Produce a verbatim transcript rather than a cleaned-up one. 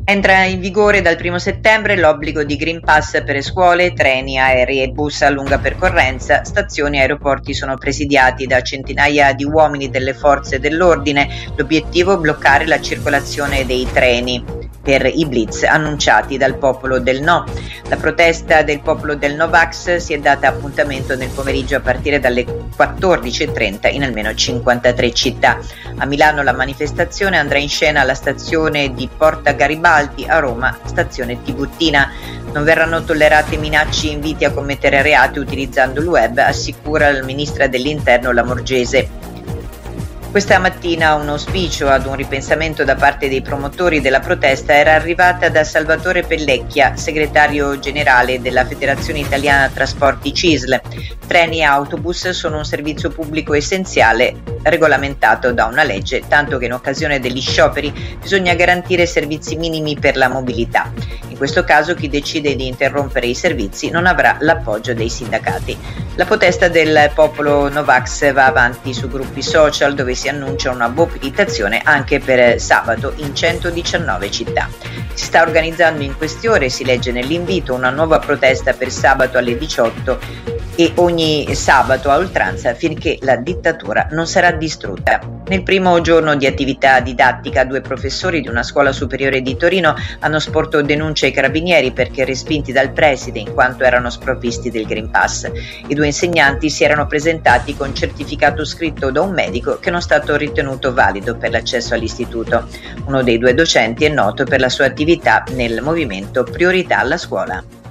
Entra in vigore dal primo settembre l'obbligo di Green Pass per scuole, treni, aerei e bus a lunga percorrenza. Stazioni e aeroporti sono presidiati da centinaia di uomini delle forze dell'ordine. L'obiettivo è bloccare la circolazione dei treni per i blitz annunciati dal popolo del no. La protesta del popolo del Novax si è data appuntamento nel pomeriggio a partire dalle quattordici e trenta in almeno cinquantatré città. A Milano la manifestazione andrà in scena alla stazione di Porta Garibaldi, a Roma stazione Tiburtina. Non verranno tollerate minacce e inviti a commettere reati utilizzando il web, assicura il ministra dell'Interno Lamorgese. Questa mattina un auspicio ad un ripensamento da parte dei promotori della protesta era arrivata da Salvatore Pellecchia, segretario generale della Federazione Italiana Trasporti C I S L. Treni e autobus sono un servizio pubblico essenziale regolamentato da una legge, tanto che in occasione degli scioperi bisogna garantire servizi minimi per la mobilità. In questo caso chi decide di interrompere i servizi non avrà l'appoggio dei sindacati. La protesta del popolo Novax va avanti su gruppi social dove si annuncia una mobilitazione anche per sabato in centodiciannove città. Si sta organizzando in queste ore, si legge nell'invito, una nuova protesta per sabato alle diciotto e ogni sabato a oltranza finché la dittatura non sarà distrutta. Nel primo giorno di attività didattica due professori di una scuola superiore di Torino hanno sporto denuncia ai carabinieri perché respinti dal preside in quanto erano sprovvisti del Green Pass. I due insegnanti si erano presentati con certificato scritto da un medico che non è stato ritenuto valido per l'accesso all'istituto. Uno dei due docenti è noto per la sua attività nel movimento Priorità alla Scuola.